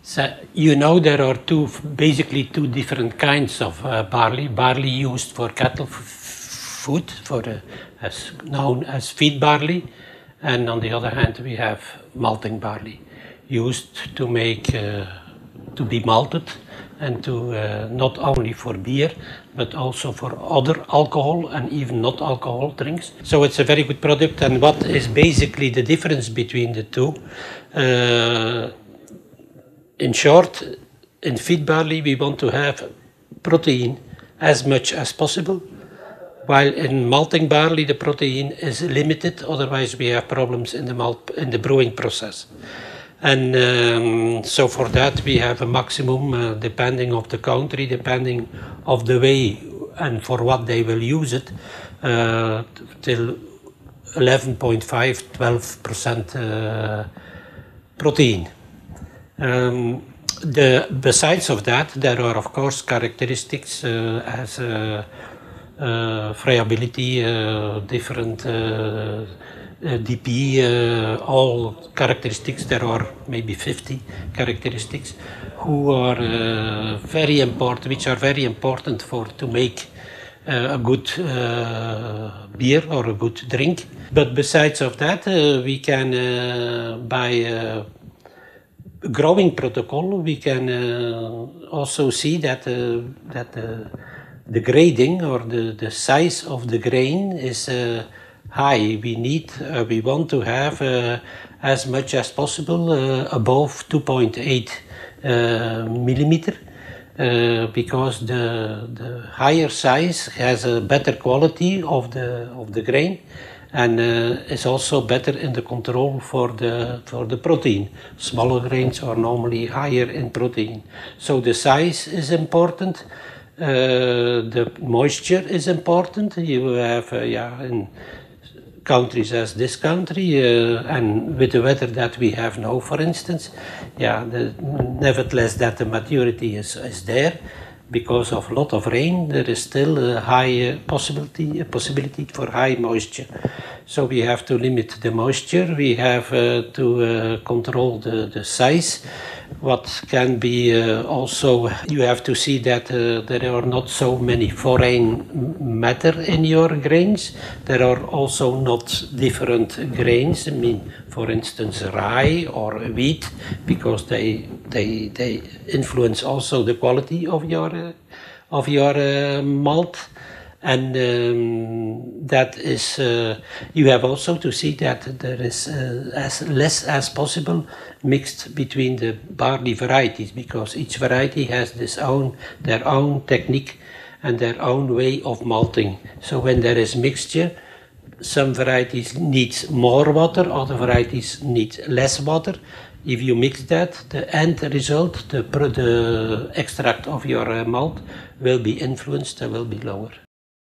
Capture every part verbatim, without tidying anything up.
So you know there are two, basically two different kinds of uh, barley. Barley used for cattle food, for uh, as known as feed barley, and on the other hand we have malting barley, used to make uh, to be malted and to uh, not only for beer but also for other alcohol and even not alcohol drinks. So it's a very good product. And what is basically the difference between the two? Uh, In short, in feed barley we want to have protein as much as possible, while in malting barley the protein is limited, otherwise we have problems in the, malt, in the brewing process. And um, so for that we have a maximum, uh, depending of the country, depending of the way and for what they will use it, uh, till eleven point five, twelve percent uh, protein. Um, the, besides of that, there are of course characteristics uh, as uh, uh, friability, uh, different uh, uh, D P, uh, all characteristics. There are maybe fifty characteristics who are uh, very important, which are very important for to make uh, a good uh, beer or a good drink. But besides of that, uh, we can uh, by uh, growing protocol, we can uh, also see that uh, that uh, the grading or the, the size of the grain is uh, high. We need, uh, we want to have uh, as much as possible uh, above two point eight uh, millimeter, uh, because the the higher size has a better quality of the of the grain, and uh, is also better in the control for the for the protein. Smaller grains are normally higher in protein. So the size is important, uh, the moisture is important. You have, uh, yeah, in countries as this country, uh, and with the weather that we have now, for instance, yeah, the, nevertheless that the maturity is, is there. Because of a lot of rain, there is still a high possibility, a possibility for high moisture. So we have to limit the moisture. We have uh, to uh, control the, the size. What can be uh, also, you have to see that uh, there are not so many foreign matter in your grains. There are also not different grains. I mean, for instance, rye or wheat, because they they they influence also the quality of your uh, of your uh, malt. And um, that is, uh, you have also to see that there is uh, as less as possible mixed between the barley varieties, because each variety has this own, their own technique and their own way of malting. So when there is mixture, some varieties need more water, other varieties need less water. If you mix that, the end result, the, the extract of your uh, malt will be influenced and will be lower.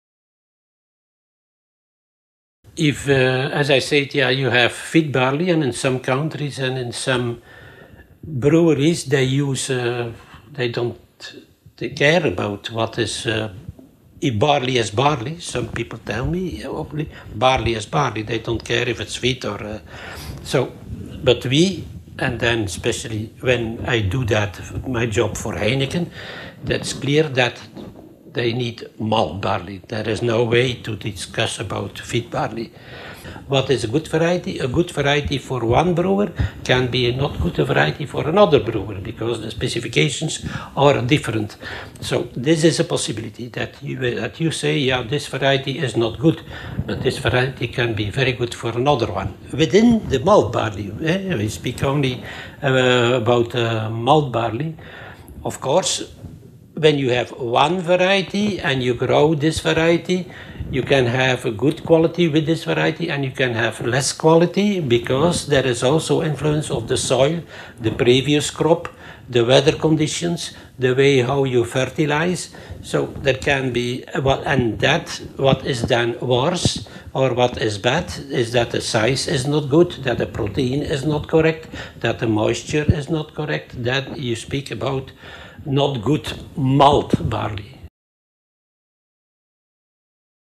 If, uh, as I said, yeah, you have feed barley, and in some countries and in some breweries they use, uh, they don't they care about what is, uh, if barley is barley. Some people tell me, yeah, barley is barley, they don't care if it's sweet or, uh, so, but we, and then especially when I do that, my job for Heineken, that's clear that they need malt barley. There is no way to discuss about feed barley. What is a good variety? A good variety for one brewer can be not good a variety for another brewer, because the specifications are different. So this is a possibility that you, that you say, yeah, this variety is not good, but this variety can be very good for another one. Within the malt barley, eh, we speak only uh, about uh, malt barley. Of course, when you have one variety and you grow this variety, you can have a good quality with this variety and you can have less quality, because there is also influence of the soil, the previous crop, the weather conditions, the way how you fertilize. So there can be, and that what is then worse or what is bad is that the size is not good, that the protein is not correct, that the moisture is not correct. That you speak about not good malt barley.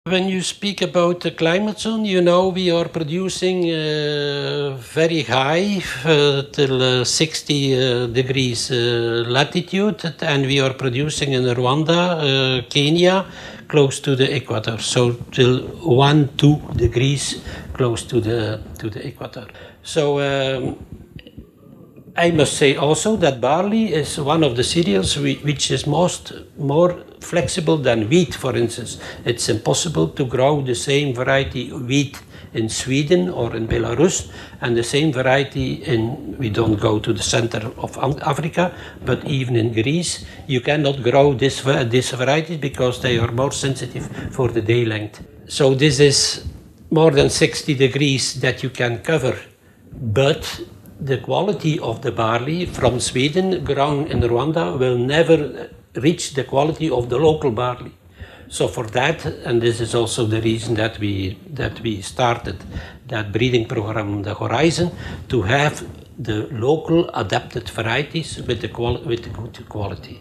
When you speak about the climate zone, you know we are producing uh, very high uh, till uh, sixty uh, degrees uh, latitude, and we are producing in Rwanda, uh, Kenya, close to the equator. So till one, two degrees close to the to the equator. So. Um, I must say also that barley is one of the cereals which is most more flexible than wheat, for instance. It's impossible to grow the same variety wheat in Sweden or in Belarus, and the same variety in, we don't go to the center of Africa, but even in Greece, you cannot grow this, this variety because they are more sensitive for the day length. So this is more than sixty degrees that you can cover, but the quality of the barley from Sweden grown in Rwanda will never reach the quality of the local barley. So for that, and this is also the reason that we that we started that breeding program, the Horizon, to have the local adapted varieties with the quali with the good quality.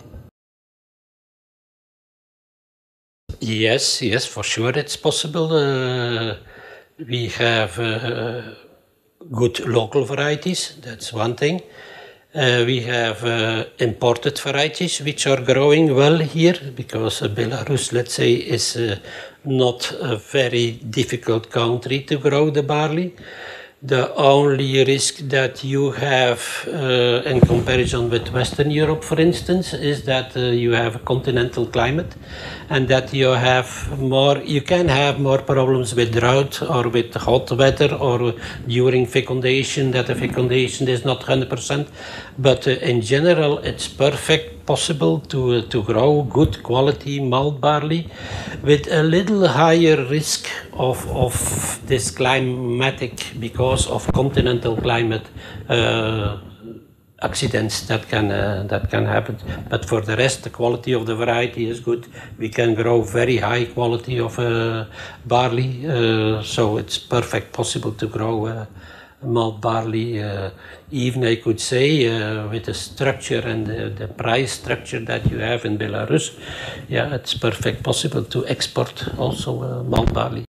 Yes, yes, for sure it's possible. Uh, we have. Uh, good local varieties, that's one thing. Uh, we have uh, imported varieties which are growing well here because uh, Belarus, let's say, is uh, not a very difficult country to grow the barley. The only risk that you have uh, in comparison with Western Europe, for instance, is that uh, you have a continental climate and that you have more, you can have more problems with drought or with hot weather or during fecundation, that the fecundation is not one hundred percent. But uh, in general, it's perfect possible to, uh, to grow good quality malt barley with a little higher risk of, of this climatic, because of continental climate uh, accidents that can, uh, that can happen. But for the rest, the quality of the variety is good. We can grow very high quality of uh, barley, uh, so it's perfect possible to grow uh, malt barley, uh, even I could say uh, with the structure and the, the price structure that you have in Belarus, yeah, it's perfect possible to export also uh, malt barley.